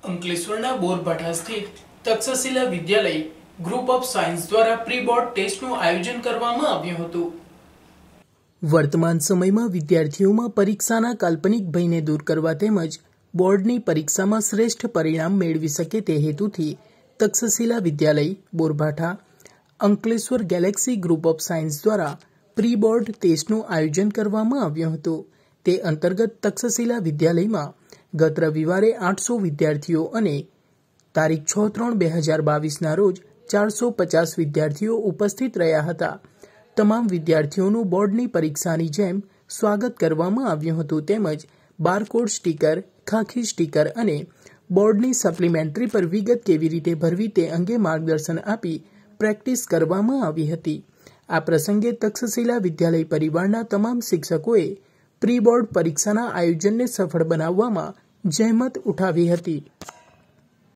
અંકલેશ્વરના બોરભાઠા સ્થિત Takshashila Vidyalaya group of science દ્વારા પ્રી બોર્ડ ટેસ્ટનું આયોજન કરવામાં આવ્યું હતું। વર્તમાન સમયમાં વિદ્યાર્થીઓમાં પરીક્ષાના કાલ્પનિક ભયને દૂર કરવા તેમજ બોર્ડની પરીક્ષામાં શ્રેષ્ઠ પરિણામ મેળવી શકે તે હેતુથી Takshashila Vidyalaya Borbhatha Ankleshwar galaxy group of science દ્વારા પ્રી બોર્ડ ટેસ્ટનું આયોજન કરવામાં આવ્યું હતું। તે અંતર્ગત તક્ષશિલા વિદ્યાલયમાં ગત રવિવારે 800 વિદ્યાર્થીઓ અને તારીખ 6/3/2022ના રોજ 450 વિદ્યાર્થીઓ ઉપસ્થિત રહ્યા હતા। તમામ વિદ્યાર્થીઓનું બોર્ડની પરીક્ષાની જેમ સ્વાગત કરવામાં આવ્યું હતું તેમજ બારકોડ સ્ટીકર, ખાખી સ્ટીકર અને બોર્ડની સપ્લિમેન્ટરી પર વિગત કેવી રીતે ભરવી તે અંગે માર્ગદર્શન આપી પ્રેક્ટિસ કરવામાં આવી હતી। આ પ્રસંગે તક્ષશિલા વિદ્યાલય પરિવારના તમામ શિક્ષકોએ પ્રી બોર્ડ પરીક્ષાના આયોજનને સફળ બનાવવામાં જહેમત ઉઠાવી હતી।